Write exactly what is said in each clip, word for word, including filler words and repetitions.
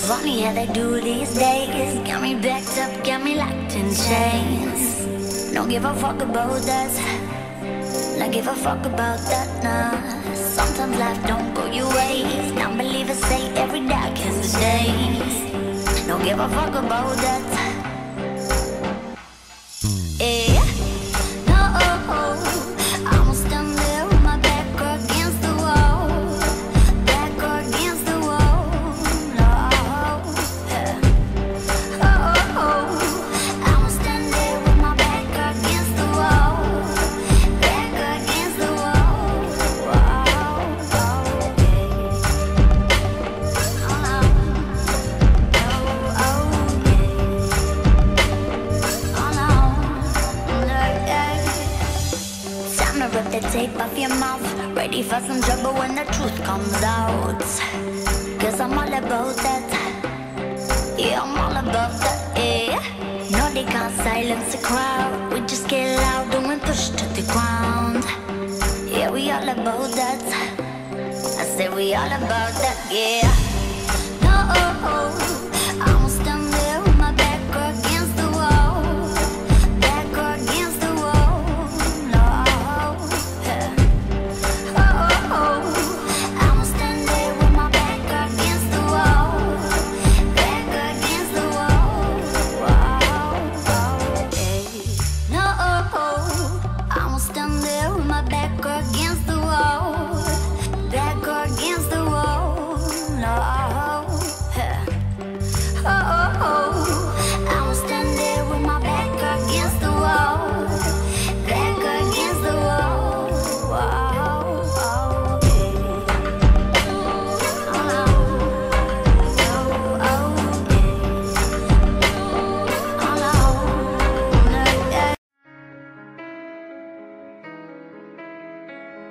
Funny how they do these days. Got me backed up, got me locked in chains. Don't give a fuck about that. Don't give a fuck about that, nah. Sometimes life don't go your ways. Non-believers say every dark has its days. Don't give a fuck about that. Yeah. No, I'ma stand there with my back against the wall. Back against the wall. No, yeah. Oh, I'ma stand there with my back against the wall. Back against the wall. Wow, okay. Oh, no. Oh, oh, yeah. Oh, no. Time to rip the tape off your mouth. Ready for some trouble when the truth comes out. Cause I'm all about that. Yeah, I'm all about that, yeah. No, they can't silence the crowd. We just get loud and we push to the ground. Yeah, we all about that. I said we all about that, yeah. No, I'ma stand there with my back against the wall. Back against the wall. No, yeah. Oh, I'ma stand there with my back against the wall. Back against the wall. Wow, okay. No, I'ma stand there with my back against the wall. Back against the wall. No, yeah. Oh, I'ma stand there with my back against the wall. Back against the wall. Wow, okay. Oh, no. Oh, okay. Oh, no. No, yeah.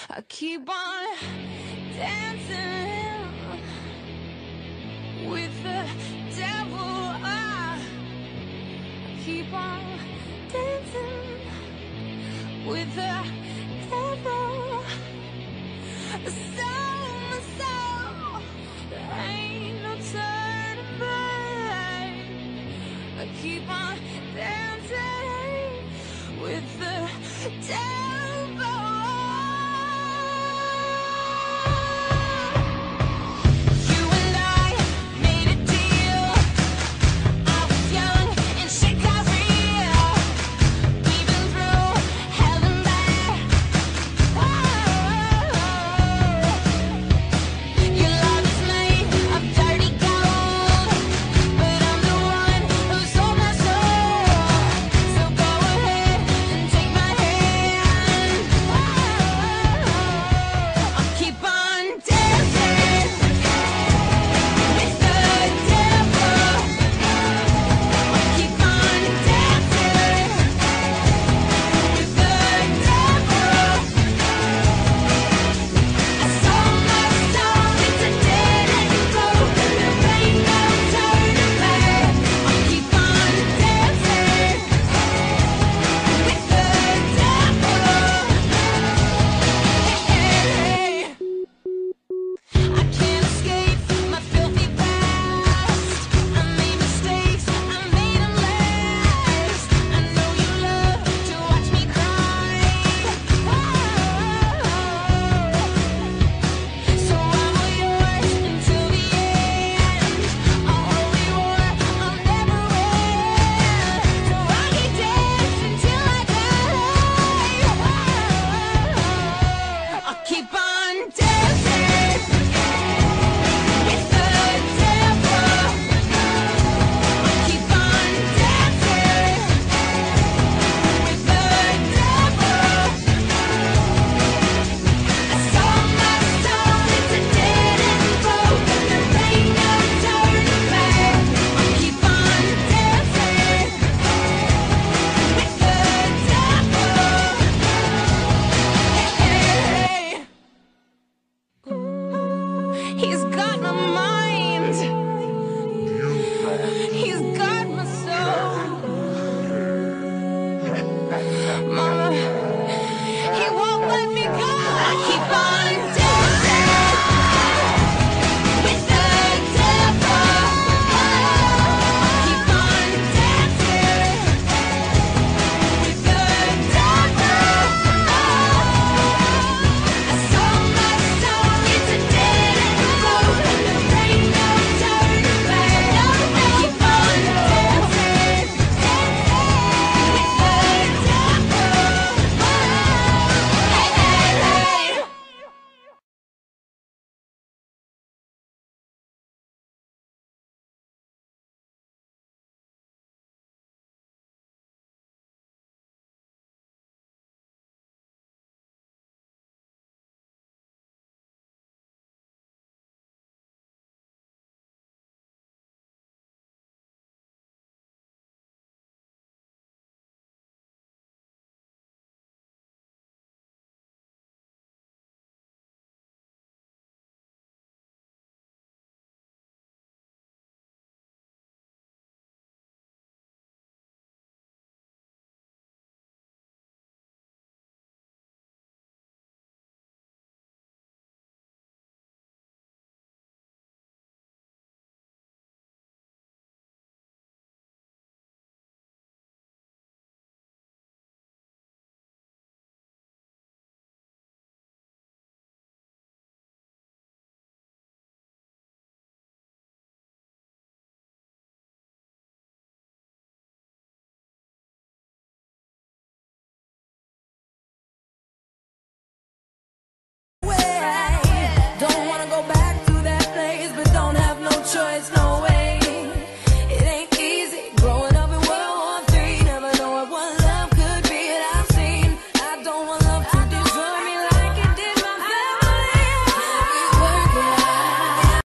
I keep on dancing with the devil. I keep on dancing with the devil. So, so, there ain't no turning back. I keep on dancing with the devil. You and I made a deal. I was young and shit got real. We've been through hell and back. Your love is made of dirty gold, but I'm the one who sold my soul. So go ahead and take my hand. I'll keep on dancing with the devil. I'll keep on dancing with the devil. I sold my soul, it's a dead end road. There ain't no turning back. I'll keep on dancing with the devil. Hey, I can't escape my filthy past. I made mistakes, I made them last. I know you love to watch me cry. So I'm all yours until the end. A holy war I'll never win. So I can dance until I die. I'll keep on dancing with the devil. I'll keep on dancing with the devil. I sold my soul, it's a dead end road. There ain't no turning back. I'll keep on dancing with the devil. He's got my mind. He's got my soul. Mama, he won't let me go. I keep on dancing with the devil. Keep on dancing with the devil. I sold my soul, it's a dead end road. There ain't no turning back. I keep on dancing, dancing with the devil. Hey, hey, hey. Don't wanna go back to that place, but don't have no choice, no